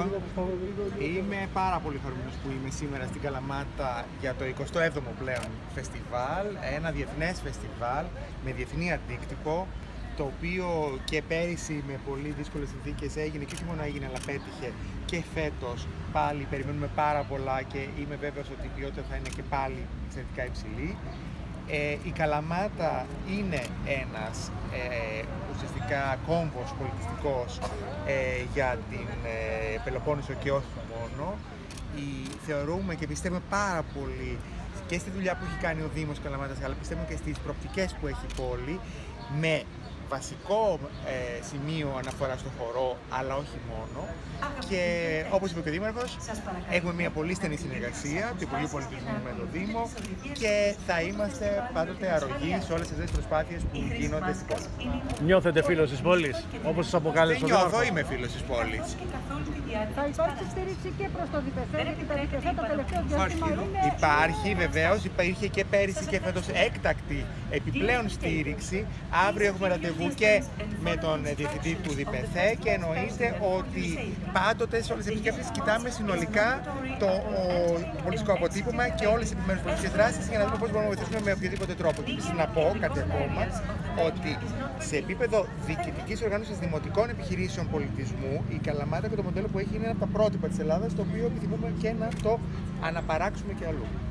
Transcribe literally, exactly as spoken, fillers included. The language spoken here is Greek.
Σάβα. Είμαι πάρα πολύ χαρούμενος που είμαι σήμερα στην Καλαμάτα για το εικοστό έβδομο πλέον φεστιβάλ, ένα διεθνές φεστιβάλ με διεθνή αντίκτυπο, το οποίο και πέρυσι με πολύ δύσκολες συνθήκες έγινε και όχι μόνο έγινε αλλά πέτυχε, και φέτος πάλι περιμένουμε πάρα πολλά και είμαι βέβαιος ότι η ποιότητα θα είναι και πάλι εξαιρετικά υψηλή. Ε, η Καλαμάτα είναι ένας ε, ουσιαστικά κόμβος πολιτιστικός ε, για την ε, Πελοπόννησο και όχι μόνο. Η, θεωρούμε και πιστεύουμε πάρα πολύ και στη δουλειά που έχει κάνει ο Δήμος Καλαμάτας, αλλά πιστεύουμε και στις προοπτικές που έχει η πόλη, με βασικό ε, σημείο αναφορά στο χορό, αλλά όχι μόνο. Και όπως είπε και ο Δήμαρχος, έχουμε μια πολύ στενή συνεργασία του Υπουργείου Πολιτισμού με το Δήμο και θα είμαστε πάντοτε αρρωγοί σε όλες αυτές τις προσπάθειες που γίνονται στην πόλη. Νιώθετε φίλος της πόλης, όπως σας αποκάλεσε ο Δήμαρχος? Νιώθω, είμαι φίλος της πόλης. Θα υπάρξει στήριξη και προς το ΔΠΘ, γιατί το ΔΠΘ το τελευταίο διάστημα είναι... Υπάρχει βεβαίως, υπήρχε και πέρυσι και φέτος έκτακτη επιπλέον στήριξη. Αύριο έχουμε ραντεβού και με τον διευθυντή του ΔΠΘ και εννοείται ότι πάντοτε σε όλες τις επισκέψεις κοιτάμε συνολικά το, ο, το πολιτικό αποτύπωμα και όλες τις επιμέρους πολιτικές δράσεις για να δούμε πώς μπορούμε να βοηθήσουμε με οποιοδήποτε τρόπο. Και επίσης να πω κάτι ακόμα, ότι σε επίπεδο διοικητικής οργάνωσης δημοτικών επιχειρήσεων πολιτισμού, η Καλαμάτα και το μοντέλο που έχει είναι ένα από τα πρότυπα της Ελλάδας, το οποίο επιθυμούμε και να το αναπαράξουμε και αλλού.